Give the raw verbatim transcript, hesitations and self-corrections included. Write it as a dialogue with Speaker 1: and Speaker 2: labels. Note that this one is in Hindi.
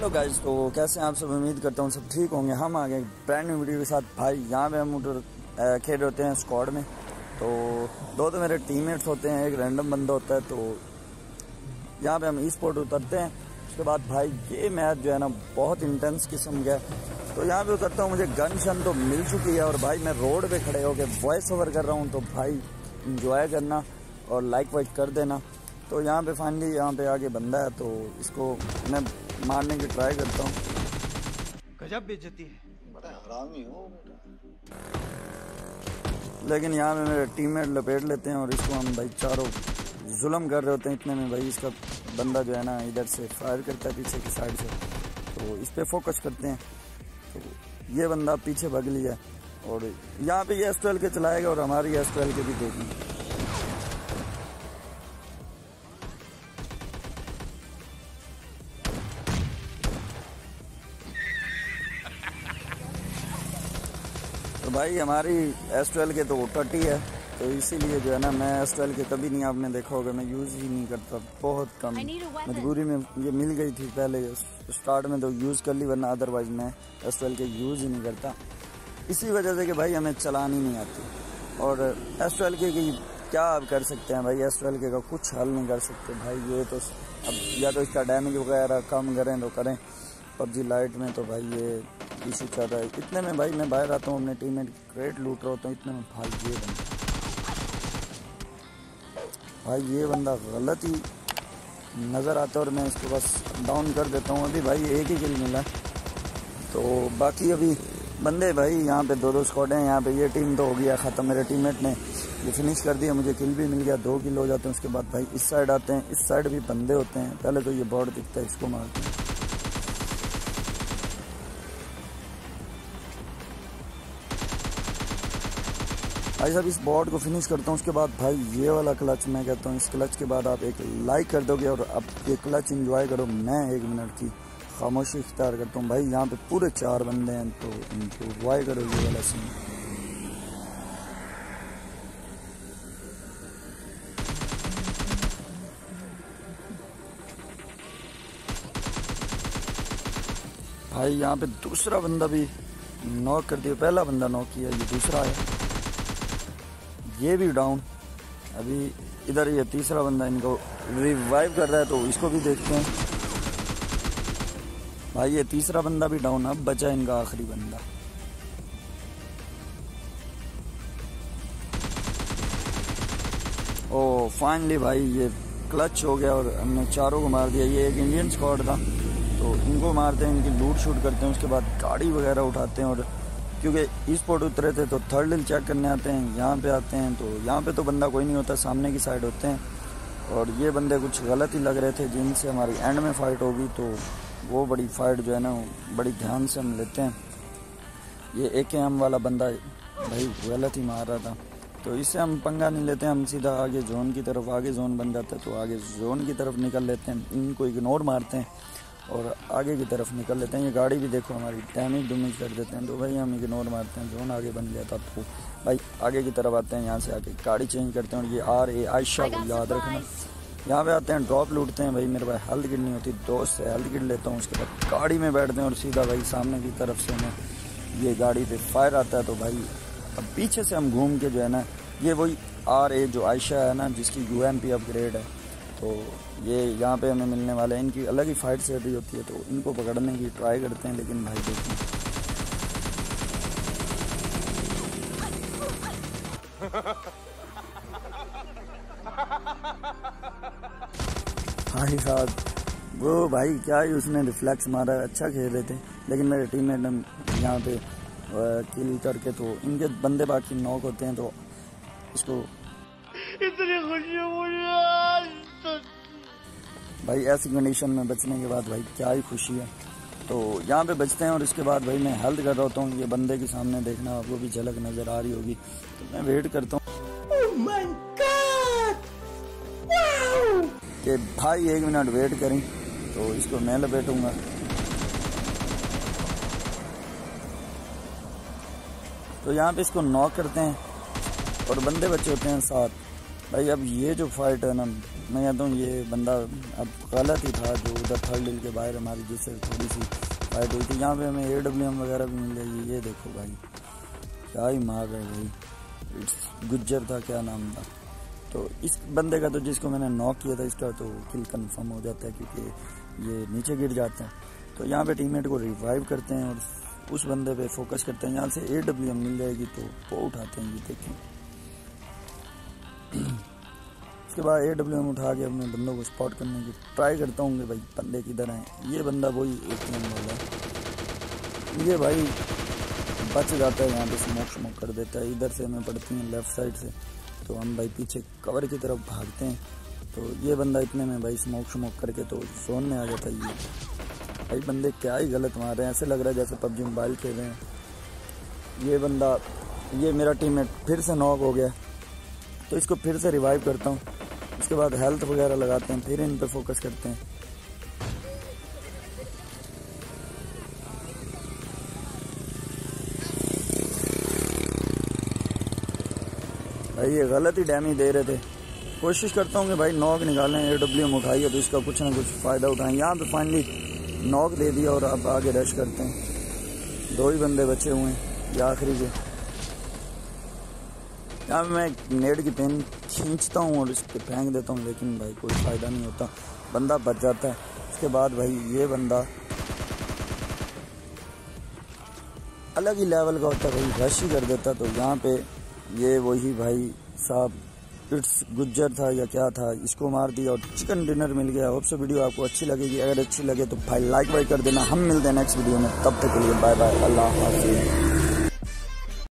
Speaker 1: हेलो गाइस, तो कैसे हैं आप सब। उम्मीद करता हूँ सब ठीक होंगे। हम आ गए ब्रांड न्यू वीडियो के साथ। भाई यहाँ पे हम उधर खेल रहे होते हैं स्क्वाड में, तो दो तो मेरे टीममेट्स होते हैं, एक रैंडम बंदा होता है। तो यहाँ पे हम ई स्पोर्ट उतरते हैं। उसके बाद भाई ये मैच जो है ना बहुत इंटेंस किस्म का है। तो यहाँ पे उतरता हूँ, मुझे गन शन तो मिल चुकी है और भाई मैं रोड पे खड़े होकर वॉइस ओवर कर रहा हूँ। तो भाई इंजॉय करना और लाइक वाइक कर देना। तो यहाँ पे फाइनली यहाँ पे आगे बंदा है, तो इसको मैं मारने की ट्राई करता हूँ।
Speaker 2: गजब बेइज्जती है,
Speaker 3: बड़ा हरामी हो।
Speaker 1: लेकिन यहाँ पे मेरे टीममेट लपेट लेते हैं और इसको हम भाई चारों जुल्म कर रहे होते हैं। इतने में भाई इसका बंदा जो है ना इधर से फायर करता है पीछे की साइड से, तो इस पे फोकस करते हैं। तो ये बंदा पीछे भाग लिया और यहाँ पे ये एस ट्वेल्व के चलाएगा और हमारी एस ट्वेल्व के भी देखेंगे। तो भाई हमारी एस ट्वेल्व के तो टट्टी है, तो इसीलिए जो है ना मैं एस ट्वेल्व के कभी नहीं, आपने देखा होगा मैं यूज़ ही नहीं करता, बहुत कम। मजबूरी में ये मिल गई थी पहले स्टार्ट में तो यूज़ कर ली, वरना अदरवाइज मैं एस ट्वेल्व के यूज़ ही नहीं करता। इसी वजह से कि भाई हमें चलानी नहीं आती। और एस ट्वेल्व के की क्या आप कर सकते हैं भाई, एस ट्वेल्व के का कुछ हल नहीं कर सकते भाई। ये तो अब या तो इसका डैमेज वगैरह कम करें तो करें। पबजी लाइट में तो भाई ये इशू चल रहा है। इतने में भाई मैं बाहर आता हूँ, अपने टीममेट क्रेट लूट रहा होता हूँ। इतने में भाई ये बंदा भाई ये बंदा गलत ही नज़र आता है और मैं इसको बस डाउन कर देता हूँ। अभी भाई एक ही किल मिला, तो बाकी अभी बंदे भाई यहाँ पे दो दो स्क्वाड हैं। यहाँ पे ये टीम तो हो गया ख़त्म, मेरे टीममेट ने ये फिनिश कर दिया, मुझे किल भी मिल गया, दो किल हो जाते हैं। उसके बाद भाई इस साइड आते हैं, इस साइड भी बंदे होते हैं। पहले तो ये बॉर्ड दिखता है, इसको मारते हैं। भाई साहब इस बॉर्ड को फिनिश करता हूँ। उसके बाद भाई ये वाला क्लच मैं कहता हूँ, इस क्लच के बाद आप एक लाइक कर दोगे और अब ये क्लच एंजॉय करो। मैं एक मिनट की खामोशी इख्तियार करता हूँ। भाई यहाँ पे पूरे चार बंदे हैं, तो इनको एंजॉय करो ये वाला सीन। भाई यहाँ पे दूसरा बंदा भी नॉक कर दिया, पहला बंदा नॉक किया, ये दूसरा है, ये भी डाउन। अभी इधर ये तीसरा बंदा इनको रिवाइव कर रहा है, तो इसको भी देखते हैं। भाई ये तीसरा बंदा भी डाउन, अब बचा इनका आखिरी बंदा। ओ फाइनली भाई ये क्लच हो गया और हमने चारों को मार दिया। ये एक इंडियन स्क्वाड था, तो इनको मारते हैं, इनकी लूट शूट करते हैं। उसके बाद गाड़ी वगैरह उठाते हैं और क्योंकि ई स्पोर्ट उतरे थे तो थर्ड लिल चेक करने आते हैं। यहाँ पे आते हैं तो यहाँ पे तो बंदा कोई नहीं होता, सामने की साइड होते हैं। और ये बंदे कुछ गलत ही लग रहे थे, जिनसे हमारी एंड में फ़ाइट होगी, तो वो बड़ी फ़ाइट जो है ना बड़ी ध्यान से हम लेते हैं। ये एक एम वाला बंदा भाई गलत ही मार रहा था, तो इससे हम पंगा नहीं लेते हैं। हम सीधा आगे जोन की तरफ, आगे जोन बन जाता है तो आगे जोन की तरफ निकल लेते हैं, इनको इग्नोर मारते हैं और आगे की तरफ निकल लेते हैं। ये गाड़ी भी देखो हमारी डैमेज डैमेज कर देते हैं, तो भाई हम इग्नोर मारते हैं। जोन आगे बन गया था तो भाई आगे की तरफ आते हैं। यहाँ से आके गाड़ी चेंज करते हैं और ये आर ए आयशा को याद रखना। यहाँ पे आते हैं, ड्रॉप लूटते हैं। भाई मेरे पास हेल्थ किट नहीं होती, दोस्त से हेल्थ किट लेता हूँ। उसके बाद गाड़ी में बैठते हैं और सीधा भाई सामने की तरफ से मैं ये गाड़ी पे फायर आता है, तो भाई अब पीछे से हम घूम के जो है ना, ये वही आर ए जो आयशा है ना जिसकी यू एम पी अपग्रेड है, तो ये यहाँ पे हमें मिलने वाले हैं। इनकी अलग ही फाइट से भी होती है, तो इनको पकड़ने की ट्राई करते हैं। लेकिन भाई देखिए भाई साहब वो भाई क्या ही उसने रिफ्लेक्स मारा, अच्छा खेल रहे थे। लेकिन मेरे टीममेट ने यहाँ पे किल करके, तो इनके बंदे बाकी नॉक होते हैं, तो इसको
Speaker 2: इतनी खुशी मुझे
Speaker 1: भाई ऐसी कंडीशन में बचने के बाद भाई क्या ही खुशी है। तो यहाँ पे बचते हैं और इसके बाद भाई मैं हेल्थ कर रहा होता हूँ। ये बंदे के सामने देखना, आपको भी झलक नज़र आ रही होगी, तो मैं वेट करता हूँ
Speaker 2: oh my God! wow!
Speaker 1: कि भाई एक मिनट वेट करें, तो इसको मैं लपेटूंगा। तो यहाँ पे इसको नॉक करते हैं और बंदे बच्चे होते हैं साथ, भाई अब ये जो फाइट है ना, मैं कहता हूँ ये बंदा अब गलत ही था जो उधर थर्ड डील के बाहर हमारी जिससे थोड़ी सी फाइट हुई थी। यहाँ पे हमें ए डब्ल्यू एम वगैरह भी मिल जाएगी। ये देखो भाई क्या ही मार रहे भाई, इट्स गुज्जर था क्या नाम था। तो इस बंदे का तो जिसको मैंने नॉक किया था इसका तो किल कंफर्म हो जाता है क्योंकि ये नीचे गिर जाते हैं। तो यहाँ पे टीममेट को रिवाइव करते हैं और उस बंदे पे फोकस करते हैं। यहाँ से ए डब्ल्यू एम मिल जाएगी तो वो उठाते हैं। ये देखें, उसके बाद ए डब्ल्यू एम उठा के अपने बंदों को स्पॉट करने की ट्राई करता हूँ कि भाई बंदे किधर हैं। ये बंदा वही एक नंबर वाला है, ये भाई बच जाता है। यहाँ पे स्मोक स्मोक कर देता है। इधर से हमें पड़ती है लेफ्ट साइड से, तो हम भाई पीछे कवर की तरफ भागते हैं। तो ये बंदा इतने में भाई स्मोक स्मोक करके तो जोन में आ जाता है। ये भाई बंदे क्या ही गलत मार रहे हैं, ऐसे लग रहा है जैसे पबजी मोबाइल खेल रहे हैं। ये बंदा, ये मेरा टीममेट फिर से नॉक हो गया, तो इसको फिर से रिवाइव करता हूँ। उसके बाद हेल्थ वगैरह लगाते हैं, फिर इन पे फोकस करते हैं। भाई ये गलत ही डैमेज दे रहे थे। कोशिश करता हूँ कि भाई नॉक निकालें, ए डब्ल्यू एम उठाइए तो इसका कुछ ना कुछ फ़ायदा उठाएं। यहाँ पे फाइनली नॉक दे दिया और अब आगे रश करते हैं। दो ही बंदे बचे हुए हैं, ये आखिरी के। यहाँ पे मैं नेट की पेन खींचता हूँ और इस पर फेंक देता हूँ, लेकिन भाई कोई फ़ायदा नहीं होता, बंदा बच जाता है। उसके बाद भाई ये बंदा अलग ही लेवल का होता है, भाई रश ही कर देता। तो यहाँ पे ये वही भाई साहब इट्स गुज्जर था या क्या था, इसको मार दिया और चिकन डिनर मिल गया। होप से वीडियो आपको अच्छी लगेगी। अगर अच्छी लगे तो भाई लाइक वाइक कर देना। हम मिलते हैं नेक्स्ट वीडियो में, तब तक के लिए बाय बाय, अल्लाह हाफ़िज़।